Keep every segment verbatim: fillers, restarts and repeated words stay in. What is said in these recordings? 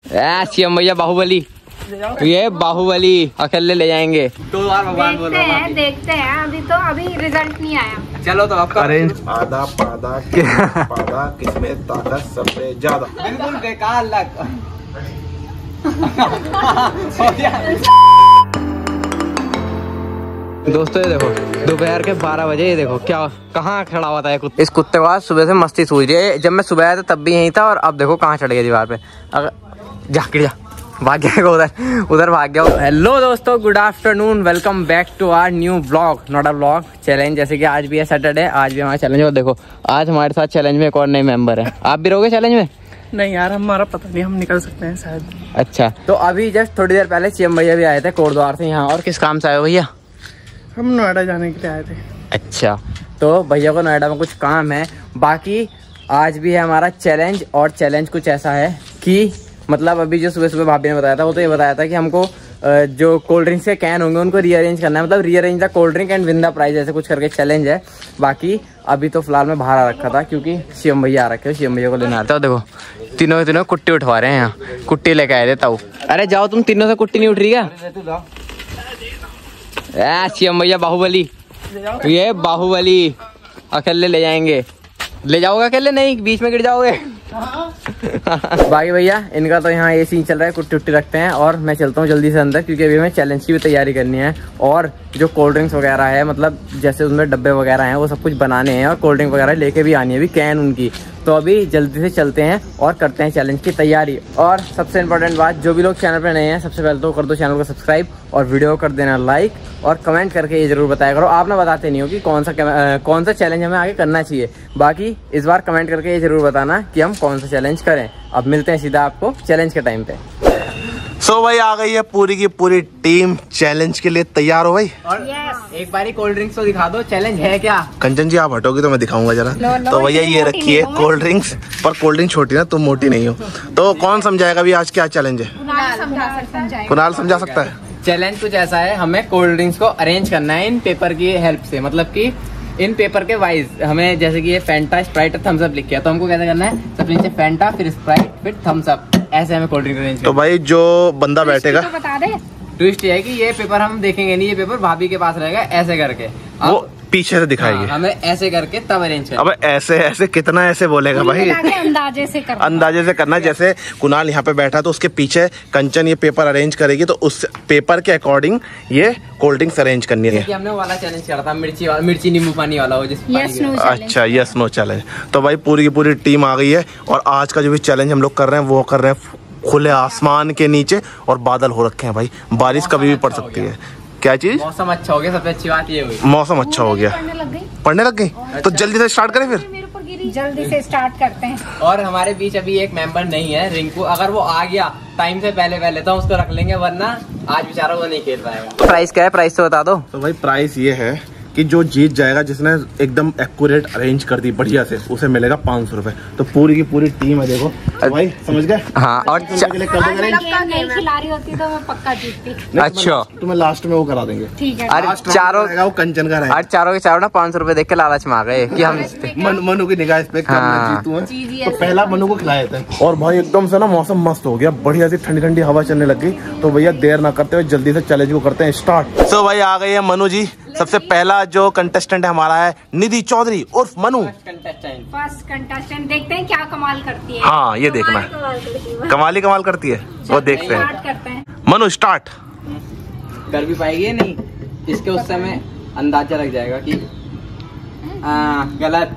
CM भैया बाहुबली, ये बाहुबली अकेले ले जाएंगे। दो बार भगवान बोल रहा है। देखते हैं अभी तो अभी रिजल्ट नहीं आया। चलो तो आपका अरेंज आधा पादा पादा किसमें ताकत सबसे ज्यादा। बिल्कुल बेकार लग। दोस्तों ये देखो दोपहर के बारह बजे, ये देखो क्या कहाँ खड़ा हुआ था कुत्ते। इस कुत्ते के बाद सुबह से मस्ती सूझ रही है। जब मैं सुबह आया था तब भी यहीं था और अब देखो कहाँ चढ़ गया दीवार पे। अगर जा गिर जा, भाग गया उधर उधर भाग गया। हेलो दोस्तों, good afternoon, welcome back to our new vlog, not a vlog, challenge. जैसे कि आज भी है सैटरडे, आज भी हमारा चैलेंज। और देखो आज हमारे साथ चैलेंज में एक और नए मेंबर है। आप भी रहोगे चैलेंज में? नहीं यार, हमारा पता नहीं, हम निकल सकते हैं शायद। अच्छा, तो अभी जस्ट थोड़ी देर पहले सीएम भैया भी आए थे कोटद्वार से यहाँ। और किस काम से आए हो भैया? हम नोएडा जाने के लिए आए थे। अच्छा, तो भैया को नोएडा में कुछ काम है। बाकी आज भी है हमारा चैलेंज, और चैलेंज कुछ ऐसा है कि मतलब अभी जो सुबह सुबह भाभी ने बताया था वो तो ये बताया था कि हमको जो कोल्ड ड्रिंक्स के कैन होंगे उनको रीअरेंज करना है, मतलब rearrange the cold drink and win the prize, ऐसे कुछ करके चैलेंज है। बाकी अभी तो फिलहाल मैं बाहर आ रखा था क्योंकि सीएम भैया आ रखे, सीएम भैया को लेने आता है। देखो तीनों तीनों कुट्टी उठवा रहे हैं यहाँ, कुट्टी लेके आए थे ताऊ। अरे जाओ, तुम तीनों से कुट्टी नहीं उठ रही क्या? सीएम भैया बाहुबली, ये बाहुबली अकेले ले जाएंगे। ले जाओगे अकेले? नहीं, बीच में गिर जाओगे। बाकी भैया इनका तो यहाँ ये सीन चल रहा है, कुट्टी उट्टी रखते हैं और मैं चलता हूँ जल्दी से अंदर क्योंकि अभी हमें चैलेंज की भी तैयारी करनी है। और जो कोल्ड ड्रिंक्स वगैरह है, मतलब जैसे उसमें डब्बे वगैरह हैं, वो सब कुछ बनाने हैं और कोल्ड ड्रिंक वगैरह लेके भी आनी है, अभी कैन उनकी। तो अभी जल्दी से चलते हैं और करते हैं चैलेंज की तैयारी। और सबसे इम्पोर्टेंट बात, जो भी लोग चैनल पर नए हैं सबसे पहले तो कर दो चैनल को सब्सक्राइब और वीडियो को कर देना लाइक, और कमेंट करके ये जरूर बताया करो। आप ना बताते नहीं हो कि कौन सा आ, कौन सा चैलेंज हमें आगे करना चाहिए। बाकी इस बार कमेंट करके ये जरूर बताना कि हम कौन सा चैलेंज करें। अब मिलते हैं सीधा आपको चैलेंज के टाइम पे। सो so, भाई आ गई है पूरी की पूरी टीम, चैलेंज के लिए तैयार हो भाई। और yes. एक बारी कोल्ड ड्रिंक्स तो दिखा दो, चैलेंज है क्या? कंचन जी आप हटोगे तो मैं दिखाऊंगा जरा। तो भैया ये रखी है कोल्ड ड्रिंक्स, पर कोल्ड ड्रिंक छोटी ना, तुम मोटी नहीं हो। तो कौन समझाएगा भी आज क्या चैलेंज है? कुणाल समझा सकता है। चैलेंज कुछ ऐसा है, हमें कोल्ड ड्रिंक्स को अरेंज करना है इन पेपर की हेल्प से, मतलब कि इन पेपर के वाइज हमें, जैसे कि ये फैंटा, स्प्राइट और थम्स अप लिख किया, तो हमको कैसे करना है? सबसे नीचे फैंटा, फिर स्प्राइट, फिर थम्स अप, ऐसे हमें कोल्ड ड्रिंक अरेंज। तो भाई जो बंदा बैठेगा, तो बता दे। ट्विस्ट ये है कि ये पेपर हम देखेंगे नहीं, ये पेपर भाभी के पास रहेगा, ऐसे करके वो पीछे से दिखाएगी। हाँ, हमें ऐसे करके तब अरेंज करना। अब ऐसे ऐसे कितना ऐसे बोलेगा भाई? अंदाजे से करना, अंदाजे से करना। जैसे कुणाल यहाँ पे बैठा तो उसके पीछे कंचन ये पेपर अरेंज करेगी, तो उस पेपर के अकॉर्डिंग ये कोल्ड ड्रिंक्स अरेंज करनी है। हमने वाला चैलेंज करा था, मिर्ची वाला, मिर्ची नींबू पानी वाला, वो जिस अच्छा यस नो चैलेंज। तो भाई पूरी की पूरी टीम आ गई है और आज का जो भी चैलेंज हम लोग कर रहे हैं वो कर रहे हैं खुले आसमान के नीचे, और बादल हो रखे हैं भाई, बारिश कभी भी पड़ सकती है। क्या चीज? मौसम अच्छा हो गया, सबसे अच्छी बात ये हुई मौसम अच्छा हो गया। पढ़ने लग गई तो जल्दी से स्टार्ट करें, फिर जल्दी से स्टार्ट करते हैं। और हमारे बीच अभी एक मेंबर नहीं है, रिंकू। अगर वो आ गया टाइम से पहले पहले तो उसको रख लेंगे, वरना आज बेचारा वो नहीं खेल पाएगा। तो प्राइस क्या है? प्राइस तो बता दो। तो भाई प्राइस ये है कि जो जीत जाएगा, जिसने एकदम एक्यूरेट अरेंज कर दी बढ़िया से, उसे मिलेगा पाँच सौ रुपए। तो पूरी की पूरी टीम है, देखो तो भाई समझ गए। हाँ, और नहीं खिला रही होती तो मैं पक्का जीतती। अच्छा, तुम्हें लास्ट में वो करा देंगे। ठीक है। अरे चारों वो कंचन का रहेगा। और चारों के चारों ना पाँच सौ रुपए देख के लालच में आ गए कि हम मन, मनु की निगाह पे हाँ। तो पहला मनु को खिलाए थे। और भाई एकदम से ना मौसम मस्त हो गया, बढ़िया सी ठंडी ठंडी हवा चलने लग गई। तो भैया देर ना करते हुए जल्दी से चैलेंज को करते हैं स्टार्ट। सो भाई आ गई है मनु जी। सबसे पहला जो कंटेस्टेंट है हमारा है निधि चौधरी उर्फ मनु। फर्स्ट कंटेस्टेंट, देखते हैं क्या कमाल करती है। हाँ ये देखना है, कमाली कमाल करती है, वो देखते हैं। मनु स्टार्ट। कर भी पाएगी या नहीं, इसके उस समय अंदाजा लग जाएगा कि आ, गलत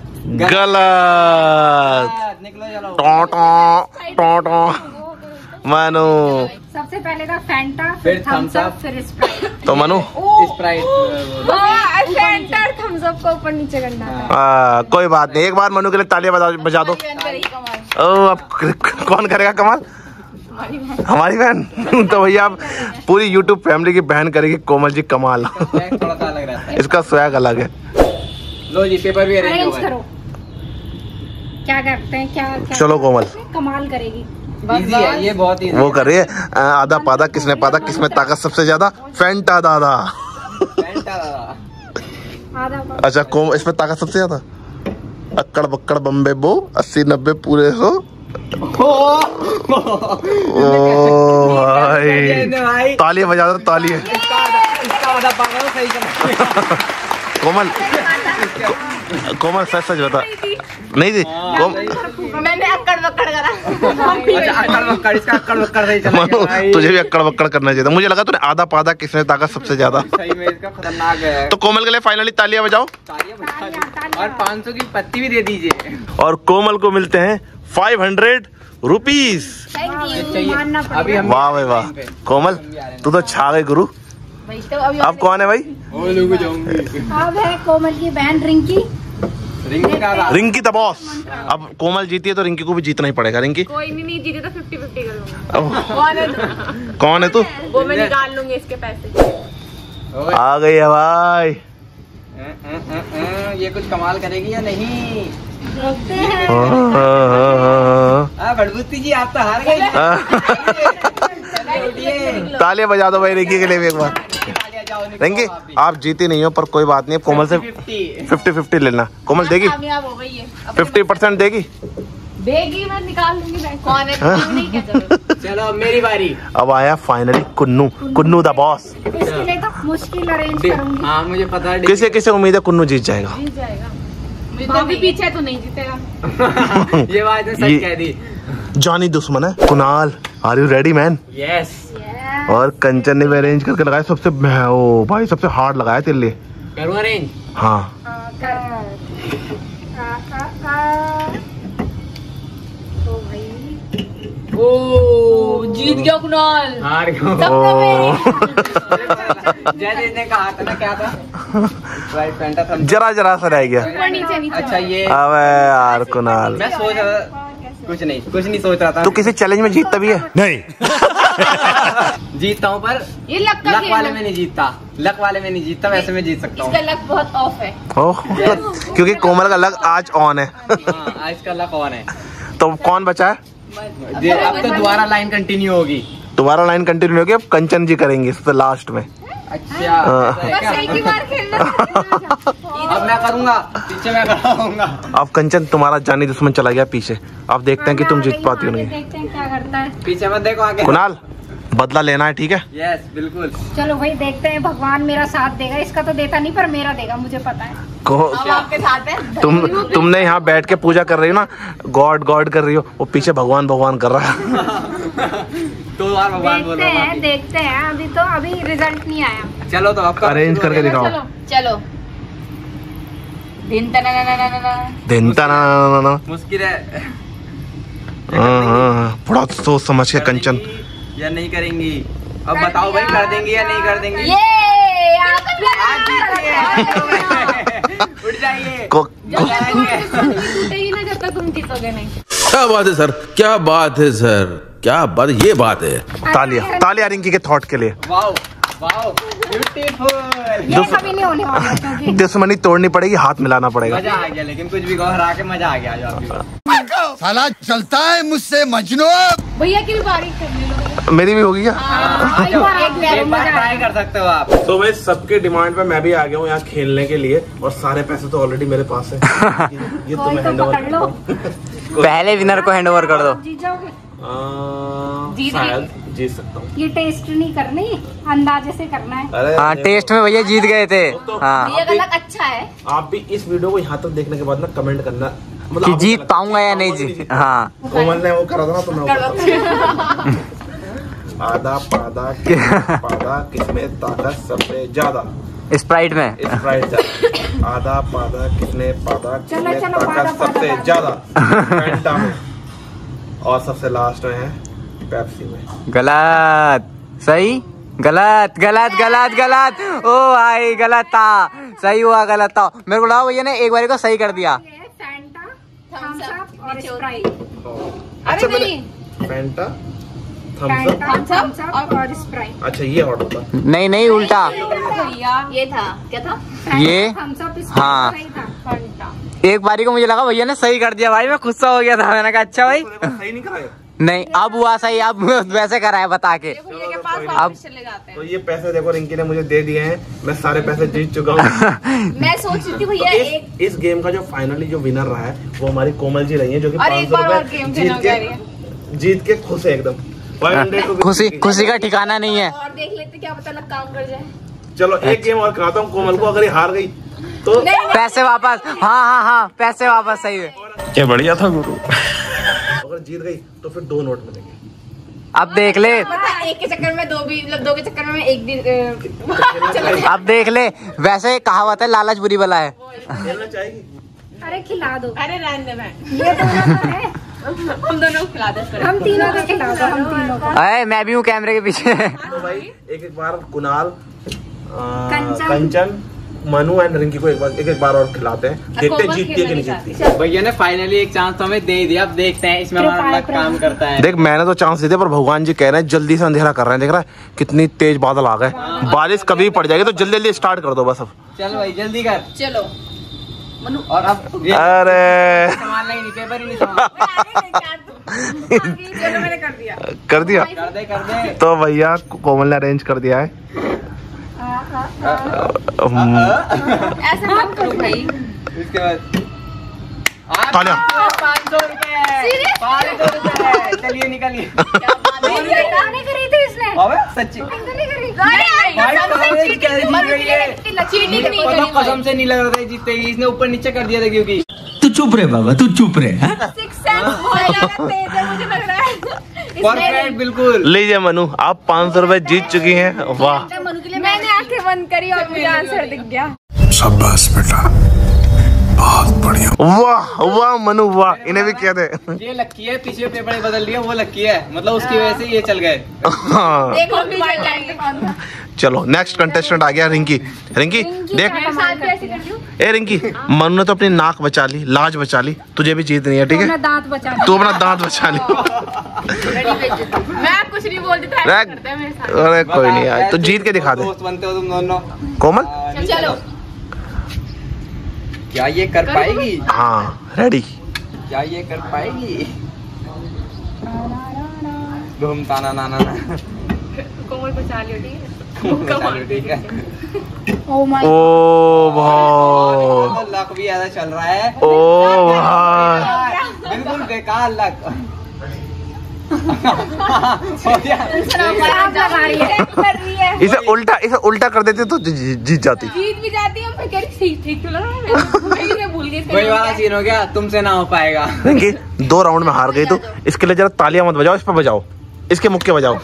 गलत। निकलो चलो। टो टो टो टो। मनु सबसे पहले था फैंटा, फिर थम्स अप, फिर स्प्राइट। तो मनु स्प्राइट, फैंटा और थम्स अप को ऊपर नीचे करना था। आ, कोई बात नहीं, एक बार मनु के लिए तालियां बजा, बजा दो। ओ अब कौन करेगा कमाल? हमारी बहन। तो भैया अब पूरी यूट्यूब फैमिली की बहन करेगी कोमल जी कमाल। थोड़ा सा अलग रहता है, इसका स्वैग अलग है। लो जी पेपर भी अरेंज करो। क्या करते हैं? क्या, क्या चलो कोमल कमाल करेगी। इजी है ये, बहुत इजी। वो कर रही है आधा पादा किसने पादा, किसमें ताकत सबसे ज्यादा? फैंटा दादा। अच्छा कोम इसमें ताकत सबसे ज्यादा? अक्कड़ बक्कड़ बम्बे बो अस्सी नब्बे पूरे सो ओ भाई तालियां बजा दो तालियां। कोमल कोमल सच सच बता नहीं थी मैंने अक्कड़ बक्कड़ करा। अक्कड़ बक्कड़ इसका अक्कड़ बक्कड़ नहीं चला। मनु तुझे भी अक्कड़ बक्कड़ करना चाहिए था। मुझे लगा तूने आधा पाधा किसने ताकत सबसे ज्यादा। सही में इसका खतरनाक है। तो कोमल के लिए फाइनली तालियां बजाओ और पाँच सौ की पत्ती भी दे दीजिए। और कोमल को मिलते हैं फाइव हंड्रेड रुपीज। अभी हम वाह भाई वाह कोमल तू तो छा गई गुरु। अब कौन है भाई? अब है कोमल की बहन रिंकी। Rinki the boss. अब कोमल जीती है तो रिंकी को भी जीतना ही पड़ेगा। रिंकी कोई नहीं, नहीं जीते तो फिफ्टी फिफ्टी कर लूंगा। कौन है तू? कौन है तू? वो मैं निकाल लूंगी इसके पैसे। आ गई है भाई। ये कुछ कमाल करेगी या नहीं? देखते हैं। बड़बूती जी आप तो हार गए। तालियां बजा दो भाई रिंकी के लिए भी एक बार। रिंकी आप जीती नहीं हो पर कोई बात नहीं। कोमल से फिफ्टी फिफ्टी लेना। कोमल देगी कामयाब हो गई है। फिफ्टी परसेंट देगी देगी मैं निकाल लूंगी। कौन है? नहीं क्या चलो। चलो अब मेरी बारी। अब आया finally Kunnu. Kunnu the boss. इसके लिए तो मुश्किल अरेंज करूंगी। हाँ मुझे पता है। किसे किसे उम्मीद है कुन्नू जीत जाएगा? जीत जाएगा। मुझे भी पीछे तो नहीं जीतेगा। ये बात तो सच कह दी। जानी दुश्मन है Kunal. Are you ready man? Yes. और कंचन ने भी अरेंज करके लगाया सबसे ओ भाई सबसे हार्ड लगाया तेरे लिए। करूँ अरेंज? हाँ ओ जीत गया कुणाल। हार गया। जैसे इसने कहा था ना क्या था? राइट फैंटा था। जरा जरा सा रह गया। ऊपर नीचे नीचे। अच्छा ये अबे यार कुणाल मैं सोच रहा था कुछ नहीं कुछ नहीं सोच रहा था। तू किसी चैलेंज में जीतता भी है? नहीं जीतता हूँ पर ये लक का लक खेल वाले है। में नहीं जीतता। लक वाले में नहीं जीतता वैसे में जीत सकता हूँ। इसका लक बहुत ऑफ है। ओह क्योंकि कोमल का लग आज ऑन है। हाँ आज का लक ऑन है। तो कौन बचा है? ये अब तो दोबारा लाइन कंटिन्यू होगी। दोबारा लाइन कंटिन्यू होगी। अब कंचन जी करेंगे सबसे लास्ट में। अच्छा बस एक ही बार खेलना। अब मैं करूँगा पीछे मैं खड़ा होऊंगा। अब कंचन तुम्हारा जानी दुश्मन चला गया पीछे। अब देखते हैं कि तुम जीत पाती हो नहीं। देखते हैं क्या करता है। पीछे मत देखो आगे। कुणाल बदला लेना है ठीक है? यस बिल्कुल। चलो भाई देखते हैं भगवान मेरा साथ देगा। इसका तो देता नहीं पर मेरा देगा मुझे पता है। को अब आपके साथ है। तुम तुमने यहाँ बैठ के पूजा कर रही हो ना गॉड गॉड कर रही हो। वो पीछे भगवान भगवान कर रहा है। दो बार भगवान बोलो। देखते हैं देखते हैं। अभी तो अभी रिजल्ट नहीं आया। चलो तो आपका अरेंज करके दिखाओ। चलो चलो। दिन तना ना ना ना ना। दिन तना मुश्किल है। थोड़ा सोच समझ के कंचन। या नहीं करेंगी? अब बताओ भाई कर देंगी या नहीं कर देंगी? ये आप आज जीतिए। उठ जाइए। को, को, टूटेगी ना जब तक तुम जीतोगे नहीं। क्या बात है सर, क्या बात है सर, क्या बात, ये बात है। तालियां तालियां रिंकी के थॉट के लिए। Wow wow beautiful. ये कभी नहीं होने वाला क्योंकि दुश्मनी तोड़नी पड़ेगी हाथ मिलाना पड़ेगा। मजा आ गया लेकिन कुछ भी कहो हरा के मजा आ गया आज आपकी। साला चलता है मुझसे मजनू। भैया की बारी करने लो। मेरी भी होगी क्या? एक बार एक एक बार ट्राई कर सकते हो आप। तो भाई सबके डिमांड पे मैं भी आ गया हूँ यहाँ खेलने के लिए। और सारे पैसे तो ऑलरेडी मेरे पास है। ये तुम्हें हैंड ओवर लो। पहले विनर को हैंड ओवर कर दो। जीत जाओगे। जीत शायद जीत सकता हूँ। ये टेस्ट नहीं करनी अंदाजे से करना है। अरे हाँ टेस्ट में भैया जीत गए थे। हाँ ये गलत अच्छा है। आप भी इस वीडियो को यहाँ तक देखने के बाद ना कमेंट करना मतलब कि आपको जीत क्या पाऊंगा या नहीं जीत। हाँ कोमल ने वो करा था ना तो मैं वो करता हूँ। आधा पादा पादा किसमें ताकत सबसे ज्यादा? स्प्राइट में। स्प्राइट ज्यादा। आधा पादा किसने पादा किसमें चलो, पादा, ताकत पादा, सबसे पादा। ज्यादा? फैंटा में। और सबसे लास्ट में है पेप्सी में। गलत सही गलत गलत गलत गलत। ओ भाई गलत था। सही हुआ गलत था। मेरे को लगा भैया ने एक बार को सही कर दिया। फैंटा, थम्स अप और स्प्राइट। अच्छा अरे मैंने Fanta Fanta, Thums Thums Up और स्प्राइट। अच्छा ये ऑर्डर था। नहीं नहीं उल्टा। ये था क्या था? ये थम्स अप हाँ। स्प्राइट था। फैंटा। एक बारी को मुझे लगा भैया ने सही कर दिया। भाई मैं गुस्सा हो गया था। मैंने कहा अच्छा भाई। सही नहीं कराया? नहीं अब हुआ सही, अब वैसे कराए बता के। अब तो ये पैसे देखो रिंकी ने मुझे दे दिए हैं, मैं सारे पैसे जीत चुका हूँ। मैं सोच रही थी भैया तो इस, एक इस गेम का जो फाइनली जो विनर रहा है वो हमारी कोमल जी रही है, जो कि पाँच सौ रुपए जीत के जीत के खुश है एकदम। खुशी खुशी का ठिकाना नहीं है। और देख लेते क्या पता लग काम कर जाए। चलो एक गेम और कराता हूँ कोमल को, अगर ये हार गई तो पैसे वापस। हाँ हाँ हाँ पैसे वापस, सही है। क्या बढ़िया था गुरु। अगर जीत गई तो फिर दो नोट मिलेंगे। अब देख ले, एक के चक्कर में दो भी, मतलब दो के चक्कर में एक दिन। अब देख ले, वैसे कहावत है लालच बुरी बला है। खेलना चाहेगी? अरे खिला दो। अरे रहने दे, ये दोनों तो है। हम दोनों खिला दे। हम तीनों को खिला दो, हम तीनों को। अरे मैं भी हूँ कैमरे के पीछे। तो भाई एक एक बार कुणाल, कंचन। कंचन, मनु एंड रिंकी को एक बार एक एक बार और खिलाते हैं, देखते हैं जीतती है कि नहीं जीतती। भैया ने फाइनली एक चांस तो हमें दे दिया, अब देखते हैं इसमें हमारा लक काम करता है। देख मैंने तो चांस दे दिया, पर भगवान जी कह रहे हैं जल्दी से अंधेरा कर रहे हैं। देख रहा है कितनी तेज बादल आ गए, बारिश कभी पड़ जाएगी, तो जल्दी जल्दी स्टार्ट कर दो बस अब। चल भाई जल्दी कर। चलो और अब अरे सामान नहीं, पेपर ही नहीं सामान। चलो मैंने कर दिया। कर दिया कर दे कर दे। तो भैया कोमल ने अरेंज कर दिया है। ऐसा मत करो भाई। इसके बाद तालियां। पाँच सौ रुपए पाँच सौ रुपए चलिए निकलिए। नहीं करी थी इसने। अबे सच्ची नहीं करी। चीटिंग नहीं मतलब करी। कसम से नहीं लग रहा था जीतेगी, इसने ऊपर नीचे कर दिया था क्योंकि। तू चुप रहे बाबा, तू चुप रहे। सिक्स सेंस बहुत ज्यादा तेज है, मुझे लग रहा है। परफेक्ट बिल्कुल। लीजिए मनु, आप पाँच सौ रुपए जीत चुकी हैं। वाह मनु के लिए मैंने आंखें बंद करी और मुझे आंसर दिख गया। शाबाश बेटा, बहुत बढ़िया। वाह वाह मनु वाह, इन्हें भी कह दे। ये लक्की है, पिछले पेपर बदल दिया, वो लक्की है, मतलब उसकी वजह से ये चल गए। हाँ। देखो तुम्हारे टाइम पे कौन था। चलो नेक्स्ट कंटेस्टेंट आ गया रिंकी। रिंकी देख, मेरे साथ भी ऐसे कर दूं? ए रिंकी, मनु ने तो अपनी नाक बचा ली, लाज बचा ली, तुझे भी जीतनी है, ठीक अपना है? दांत बचा। तू अपना दांत बचा ली। मैं कुछ नहीं बोलती था, ऐसे करते हैं मेरे साथ। अरे कोई नहीं यार, तो जीत के दिखा दे। दोस्त बनते हो तुम दोनों। कोमल चलो क्या ये कर पाएगी? हाँ रेडी। क्या ये कर पाएगी? धूम ताना नाना ना। कोमल बचा लियो, ठीक है? चलो ठीक है। ओ माय ओ भाई, लक भी ऐसा चल रहा है। ओ भाई, बिल्कुल बेकार लक। हो गया। लगा रही है। कर रही है। इसे उल्टा इसे उल्टा कर देते तो जी- जी- जीत जाती। जीत भी जाती है, मैं कह रही ठीक ठीक तो लग रहा है। मैं मैं भूल गई इसका वही नाम वाला क्या है। सीन हो गया, तुमसे ना हो पाएगा। रिंकी दो राउंड में हार गई तो इसके लिए जरा तालियां मत बजाओ, इस पर बजाओ, इसके मुक्के बजाओ।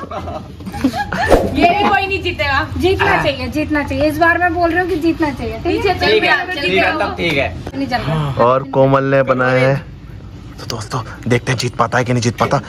ये भी कोई नहीं जीतेगा। जीतना चाहिए, जीतना चाहिए। इस बार मैं बोल रही हूँ कि जीतना चाहिए। ठीक है, ठीक है ठीक है तब ठीक है। नहीं चल रहा। और कोमल ने बनाया है, तो दोस्तों देखते हैं जीत पाता है कि नहीं जीत पाता।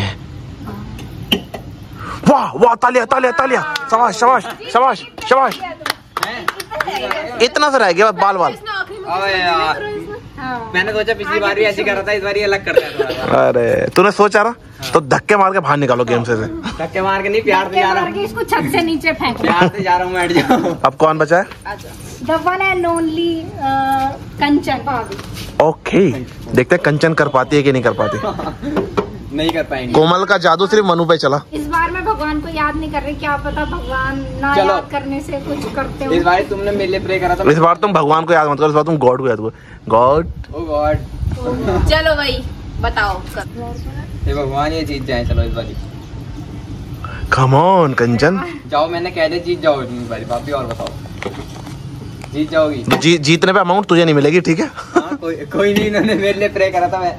वाह वाह, तालियां तालियां तालियां, शाबाश शाबाश शाबाश शाबाश। इतना सा रह गया बाल बाल। अबे यार, मैंने सोचा पिछली बार भी ऐसी कर रहा था, इस बार ये अलग करता है थोड़ा सा। अरे तूने सोचा ना, तो धक्के मार के बाहर निकालो गेम से। धक्के मार के नहीं, प्यार से जा रहा हूँ। इसको छत से नीचे फेंक। प्यार से जा रहा हूँ, बैठ जाओ। अब कौन बचा है? The one and only Kanchan. Okay, देखते हैं कंचन कर पाती है कि नहीं कर पाती। नहीं कर पाएंगे। कोमल का जादू सिर्फ मनु पे चला। इस बार मैं भगवान को याद नहीं कर रही, क्या पता भगवान ना चलो। याद करने से कुछ करते हो। इस बार तुमने मेरे लिए प्रे करा था। इस बार तुम भगवान को याद मत करो, इस बार तुम गॉड को याद करो। गॉड ओ गॉड, चलो भाई बताओ। ये भगवान ये जीत जाए। चलो इस बारी कम ऑन कंचन, जाओ, मैंने कह दिया जीत जाओ इस बारी। भाभी और बताओ, जीत जाओगी? तो जी, जीतने पे अमाउंट तुझे नहीं मिलेगी, ठीक है? हाँ, कोई कोई नहीं, इन्होंने मेरे लिए प्रे करा था। मैं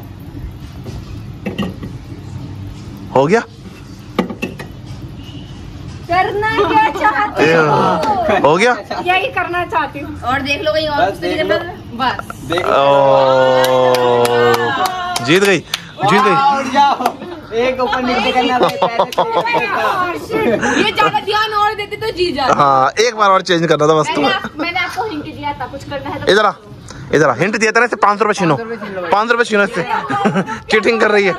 हो गया। करना क्या चाहते ए, हो? हो गया। यही करना चाहती हूँ। और देख लो कहीं और बस देख लो। बस देख ओ, जीत गई जीत गई। उठ जाओ, एक ऊपर नीचे करना था। ये ज्यादा ध्यान और देते तो जीत जाते। हाँ, एक बार और चेंज करना था बस मैंने तुम्हें। आप- मैंने आपको हिंट दिया था कुछ करना है तो इधर आ, इधर आ, हिंट दिया था ना, पाँच सौ रुपए छीनो, पाँच सौ रुपए छीनो इससे। चीटिंग कर रही है,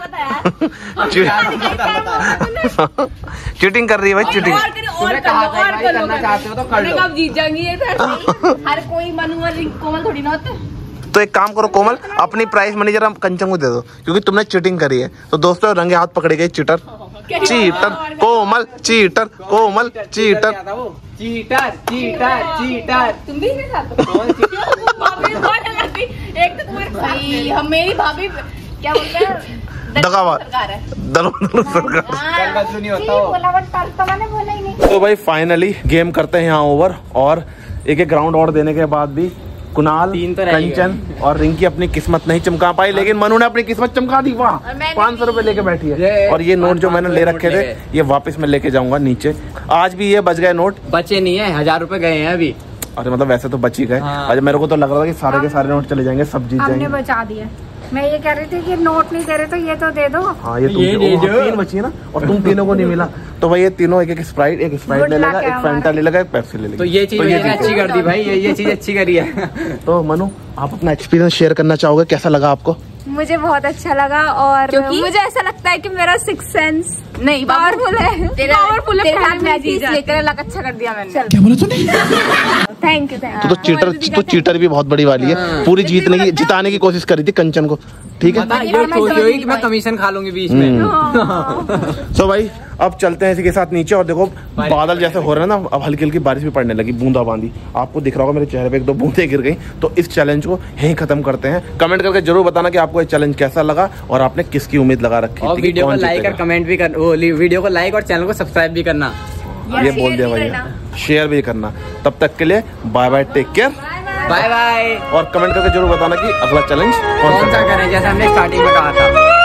चीटिंग कर रही है भाई, चीटिंग। और करो और कर लो और कर लो। करना चाहते हो तो कर लो। आप जीत जाएंगे। ये तो हर कोई मनु और कोमल थोड़ी ना होते। तो एक काम करो कोमल, अपनी प्राइस मनी जरा कंचन को दे दो, क्योंकि तुमने चीटिंग करी है। तो दोस्तों रंगे हाथ पकड़े गए cheater, cheater Komal, cheater Komal, cheater cheater cheater cheater. तुम भी इसके साथ हो? भाभी बहुत अलग थी। एक तो तुम्हारे भाई, हम मेरी भाभी क्या बोलते हैं, दगाबाज सरकार है। दलो दलो सरकार। नहीं होता वो। बोला बट कल तो मैंने बोला ही नहीं। तो भाई फाइनली गेम करते हैं यहाँ ओवर, और एक एक राउंड और देने के बाद भी कुणाल, तीन तो रह ही कंचन और रिंकी अपनी किस्मत नहीं चमका पाई, लेकिन मनु ने अपनी किस्मत चमका दी। वाह, पाँच सौ रुपए लेके बैठी है। और ये नोट जो मैंने ले रखे थे ये वापस मैं लेके जाऊंगा नीचे। आज भी ये बच गए नोट, बचे नहीं है, हजार रुपए गए हैं अभी। अरे मतलब वैसे तो बच ही गए। हाँ। आज मेरे को तो लग रहा था कि सारे के सारे नोट चले जाएंगे, सब जीत हमने जाएंगे। बचा दिया। मैं ये कह रही थी कि नोट नहीं दे रहे तो ये तो दे दो। हाँ ये, ये तुम दे ओ, दो। तीन बची है ना, और तुम तीनों को नहीं मिला। तो भाई ये तीनों एक एक स्प्राइट, एक स्प्राइट Good ले luck लेगा, है एक हमारा। फैंटा ले लेगा, एक पेप्सी ले लेगा। तो ये चीज ये मैंने जीते। अच्छी कर दी भाई, ये ये चीज अच्छी करी है। तो मनु आप अपना एक्सपीरियंस शेयर करना चाहोगे, कैसा लगा आपको? मुझे बहुत अच्छा लगा, और क्योंकि? मुझे ऐसा लगता है कि मेरा सिक्स सेंस नहीं पावरफुल है। तेरा पावरफुल तेरे हाथ में चीज चीज लेकर अलग अच्छा कर दिया मैंने। थैंक यू थैंक तो, तो चीटर तो चीटर भी बहुत बड़ी वाली है, पूरी जीतने की जिताने की कोशिश करी थी कंचन को। ठीक है, पता ये सोच रही कि मैं कमीशन खा लूंगी बीच में। तो भाई अब चलते हैं इसी के साथ नीचे। और देखो बादल जैसे हो रहे हैं ना, अब हल्की हल्की बारिश भी पड़ने लगी, बूंदाबांदी। आपको दिख रहा होगा मेरे चेहरे पे एक दो बूंदे गिर गई। तो इस चैलेंज को यहीं खत्म करते हैं। कमेंट करके जरूर बताना कि आपको ये चैलेंज कैसा लगा और आपने किसकी उम्मीद लगा रखी और थी कि वीडियो को कौन लाइक और जीतेगा। कमेंट भी कर, वो वीडियो को लाइक और चैनल को सब्सक्राइब भी करना। ये बोल दिया भैया, शेयर भी करना। तब तक के लिए bye bye, take care, bye bye. और कमेंट करके जरूर बताना कि अगला चैलेंज कौन सा करें, जैसे हमने स्टार्टिंग में कहा था।